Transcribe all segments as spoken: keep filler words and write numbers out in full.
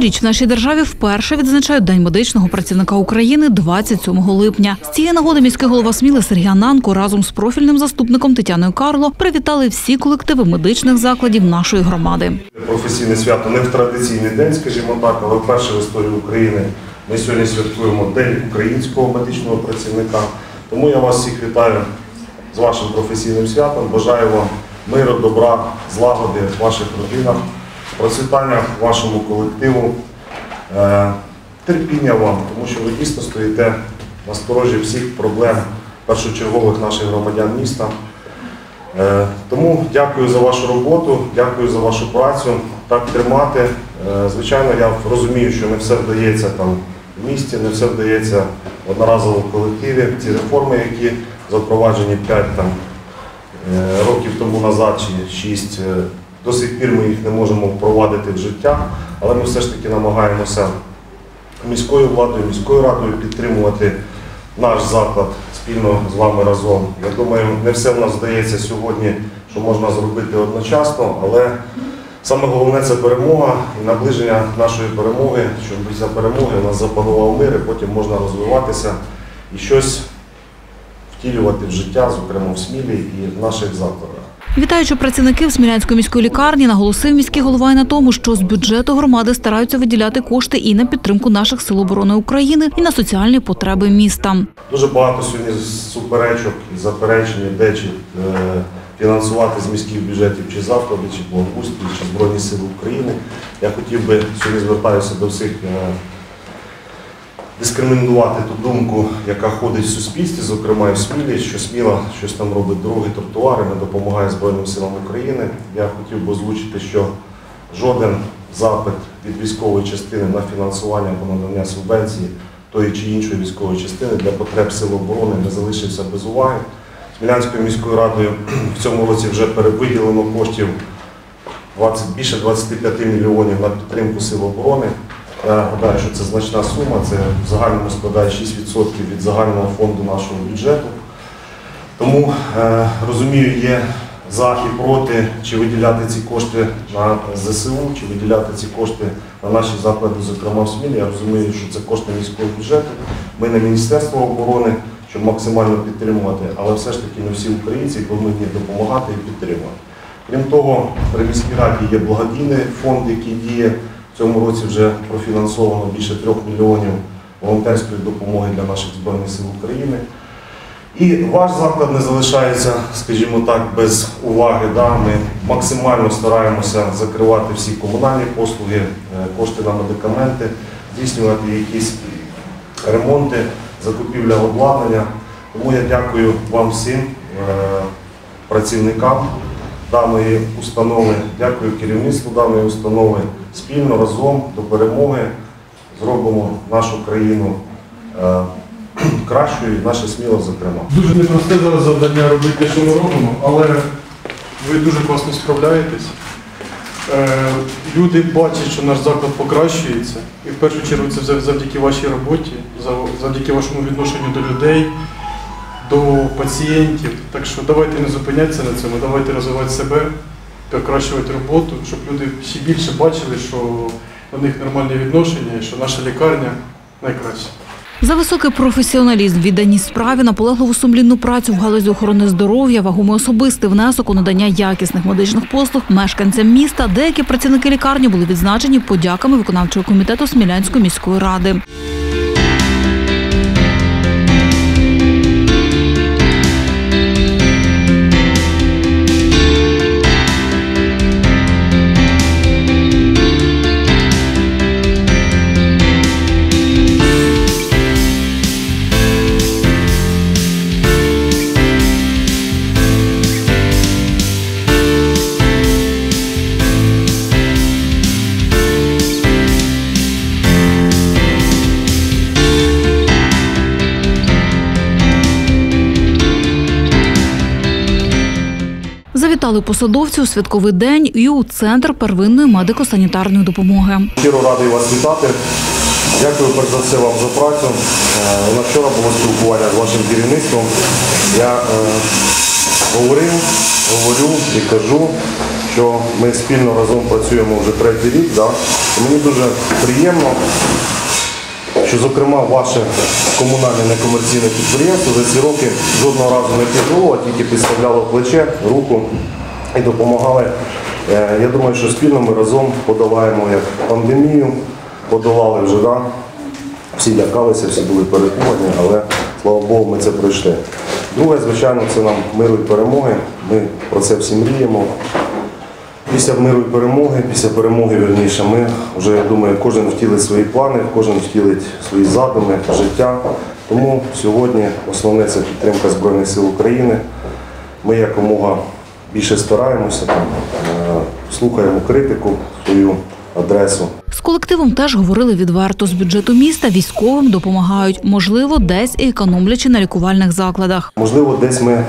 Цьогоріч в нашій державі вперше відзначають День медичного працівника України двадцять сьомого липня. З цієї нагоди міський голова Сміли Сергій Ананко разом з профільним заступником Тетяною Карло привітали всі колективи медичних закладів нашої громади. Професійне свято не в традиційний день, скажімо так, але вперше в історії України ми сьогодні святкуємо День українського медичного працівника. Тому я вас всіх вітаю з вашим професійним святом. Бажаю вам миру, добра, злагоди в ваших родинах, процвітання вашому колективу, терпіння вам, тому що ви дійсно стоїте на сторожі всіх проблем першочергових наших громадян міста. Тому дякую за вашу роботу, дякую за вашу працю. Так тримати. Звичайно, я розумію, що не все вдається там в місті, не все вдається одноразово в колективі. Ці реформи, які запроваджені п'ять там, років тому назад чи шість, до сих пір ми їх не можемо впровадити в життя, але ми все ж таки намагаємося міською владою, міською радою підтримувати наш заклад спільно з вами разом. Я думаю, не все в нас вдається сьогодні, що можна зробити одночасно, але саме головне – це перемога і наближення нашої перемоги, щоб після перемоги у нас запанував мир, і потім можна розвиватися і щось втілювати в життя, зокрема в Смілі і в наших закладах. Вітаючи працівників Смілянської міської лікарні, наголосив міський голова і на тому, що з бюджету громади стараються виділяти кошти і на підтримку наших сил оборони України, і на соціальні потреби міста. Дуже багато сьогодні суперечок і заперечень, де чи фінансувати з міських бюджетів чи заклади, чи благоустрій, чи Збройні Сили України. Я хотів би сьогодні звертаюся до всіх дискримінувати ту думку, яка ходить в суспільстві, зокрема і в Смілі, що Сміла щось там робить дороги, тротуари, не допомагає Збройним силам України. Я хотів би озвучити, що жоден запит від військової частини на фінансування або надання субвенції тої чи іншої військової частини для потреб Сил оборони не залишився без уваги. Смілянською міською радою в цьому році вже виділено коштів більше двадцяти п'яти мільйонів на підтримку Сил оборони. Я гадаю, що це значна сума, це в загальному складає шість відсотків від загального фонду нашого бюджету. Тому, е, розумію, є за і проти, чи виділяти ці кошти на ЗСУ, чи виділяти ці кошти на наші заклади, зокрема в Смілі. Я розумію, що це кошти міського бюджету. Ми не Міністерство оборони, щоб максимально підтримувати, але все ж таки не всі українці повинні допомагати і підтримувати. Крім того, при міській раді є благодійний фонд, який діє. В цьому році вже профінансовано більше трьох мільйонів волонтерської допомоги для наших Збройних сил України. І ваш заклад не залишається, скажімо так, без уваги. Ми максимально стараємося закривати всі комунальні послуги, кошти на медикаменти, здійснювати якісь ремонти, закупівля обладнання. Тому я дякую вам всім, працівникам даної установи, дякую керівництву даної установи. Спільно, разом, до перемоги зробимо нашу країну е, кращою, і наше Сміло, зокрема. Дуже непросте зараз завдання робити те, що ми робимо, але ви дуже класно справляєтесь. Е, люди бачать, що наш заклад покращується, і в першу чергу це завдяки вашій роботі, завдяки вашому відношенню до людей, до пацієнтів. Так що давайте не зупинятися на цьому, давайте розвивати себе, покращувати роботу, щоб люди ще більше бачили, що до них нормальне відношення і що наша лікарня найкраща. За високий професіоналізм, відданість справі, наполегливу сумлінну працю в галузі охорони здоров'я, вагомий особистий внесок у надання якісних медичних послуг мешканцям міста, деякі працівники лікарні були відзначені подяками виконавчого комітету Смілянської міської ради. Завітали посадовці у святковий день і у Центр первинної медико-санітарної допомоги. Щиро радий вас вітати. Дякую перш за все вам за працю. У нас вчора було спілкування з вашим керівництвом. Я е, говорив, говорю і кажу, що ми спільно разом працюємо вже третій рік. Да? І мені дуже приємно, що, зокрема, ваше комунальне некомерційне підприємство за ці роки жодного разу не підвело, а тільки підставляло плече, руку і допомагали. Я думаю, що спільно ми разом подолаємо як пандемію, подолали вже, да? Всі лякалися, всі були перепугані, але, слава Богу, ми це пройшли. Друге, звичайно, це нам миру і перемоги. Ми про це всі мріємо. Після миру і перемоги, після перемоги, вірніше, ми вже, я думаю, кожен втілить свої плани, кожен втілить свої задуми, життя. Тому сьогодні основне – це підтримка Збройних сил України. Ми якомога більше стараємося, там, слухаємо критику в свою адресу. З колективом теж говорили відверто. З бюджету міста військовим допомагають, можливо, десь і економлячи на лікувальних закладах. Можливо, десь ми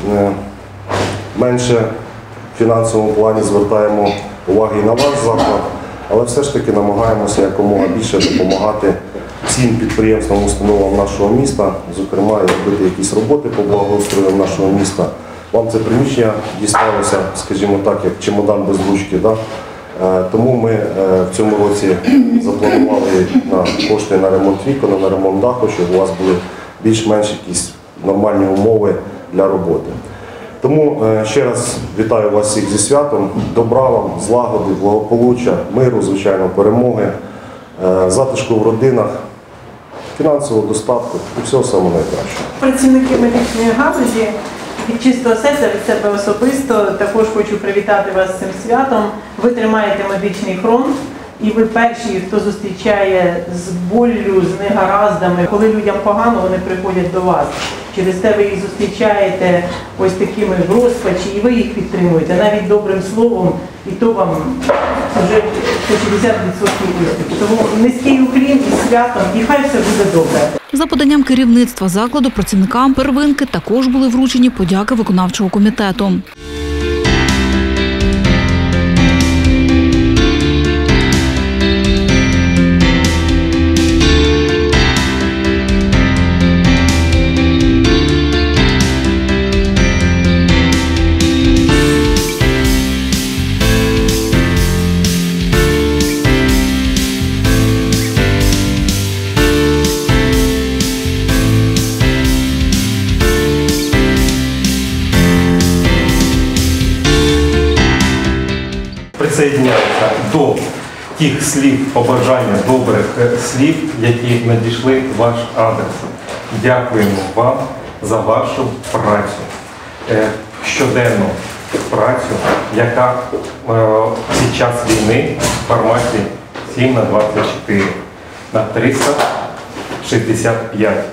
менше в фінансовому плані звертаємо уваги і на ваш заклад, але все ж таки намагаємося якомога більше допомагати всім підприємствам, установам нашого міста, зокрема, робити якісь роботи по благоустрою нашого міста. Вам це приміщення дісталося, скажімо так, як чемодан без ручки. Да? Тому ми в цьому році запланували на кошти на ремонт вікон, на ремонт даху, щоб у вас були більш-менш якісь нормальні умови для роботи. Тому ще раз вітаю вас всіх зі святом, добра вам, злагоди, благополуччя, миру, звичайно, перемоги, затишку в родинах, фінансового достатку і всього самого найкращого. Працівники медичної галузі, від чистого серця, від себе особисто, також хочу привітати вас з цим святом. Ви тримаєте медичний фронт і ви перші, хто зустрічає з боллю, з негараздами. Коли людям погано, вони приходять до вас. Через те ви їх зустрічаєте ось такими в розпачі, і ви їх підтримуєте навіть добрим словом, і то вам вже шістдесят відсотків успіху. Тому низький уклін і святом, і хай все буде добре. За поданням керівництва закладу працівникам первинки також були вручені подяки виконавчого комітету. Присоединяюся до тих слів, побажання, добрих слів, які надійшли в ваш адрес. Дякуємо вам за вашу працю, щоденну працю, яка під час війни в форматі сім на двадцять чотири на триста шістдесят п'ять.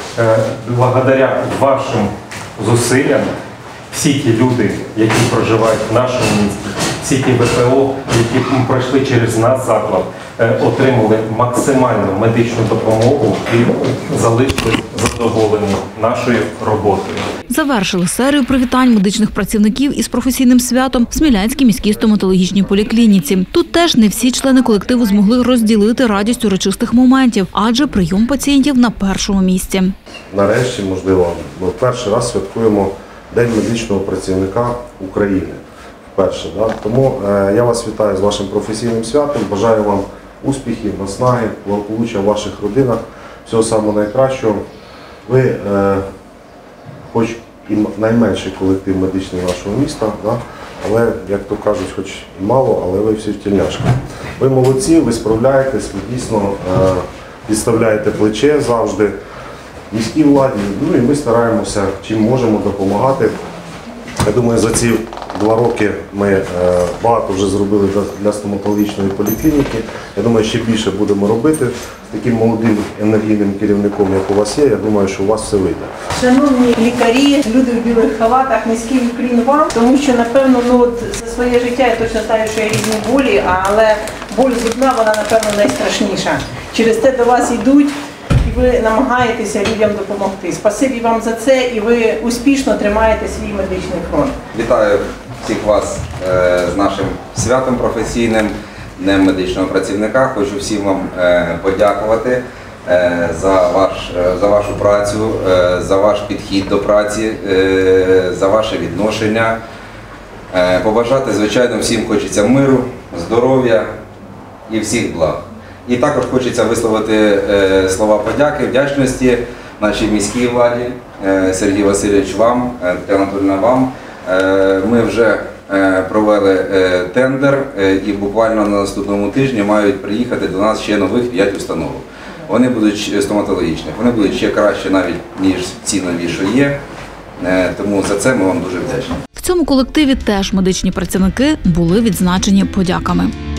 Благодаря вашим зусиллям всі ті люди, які проживають в нашому місті, всі ті ВПО, які пройшли через нас заклад, отримали максимальну медичну допомогу і залишились задоволені нашою роботою. Завершили серію привітань медичних працівників із професійним святом в Смілянській міській стоматологічній поліклініці. Тут теж не всі члени колективу змогли розділити радість урочистих моментів, адже прийом пацієнтів на першому місці. Нарешті, можливо, ми перший раз святкуємо День медичного працівника України. Вперше, да? Тому е, я вас вітаю з вашим професійним святом, бажаю вам успіхів, наснаги, благополуччя в ваших родинах, всього самого найкращого. Ви, е, хоч і найменший колектив медичний нашого міста, да? Але, як то кажуть, хоч і мало, але ви всі в тільняшках. Ви молодці, ви справляєтесь, ви дійсно е, підставляєте плече завжди міській владі, ну і ми стараємося, чим можемо, допомагати. Я думаю, за ці два роки ми е, багато вже зробили для, для стоматологічної поліклініки. Я думаю, ще більше будемо робити з таким молодим енергійним керівником, як у вас є. Я думаю, що у вас все вийде. Шановні лікарі, люди в білих халатах, низький уклін вам, тому що, напевно, ну, от, за своє життя я точно знаю, що є різні болі, але боль зубна, вона, напевно, найстрашніша. Через те до вас йдуть, і ви намагаєтеся людям допомогти. Спасибі вам за це, і ви успішно тримаєте свій медичний фронт. Вітаю всіх вас е, з нашим святом професійним, Днем медичного працівника. Хочу всім вам е, подякувати е, за, ваш, е, за вашу працю, е, за ваш підхід до праці, е, за ваше відношення. Е, Побажати, звичайно, всім хочеться миру, здоров'я і всіх благ. І також хочеться висловити е, слова подяки, вдячності нашій міській владі, е, Сергій Васильович вам, е, Тетяна Анатоліївна вам. Е, Ми вже е, провели е, тендер е, і буквально на наступному тижні мають приїхати до нас ще нових п'ять установ. Вони будуть стоматологічні, вони будуть ще краще навіть, ніж ці нові, що є. Е, Тому за це ми вам дуже вдячні. В цьому колективі теж медичні працівники були відзначені подяками.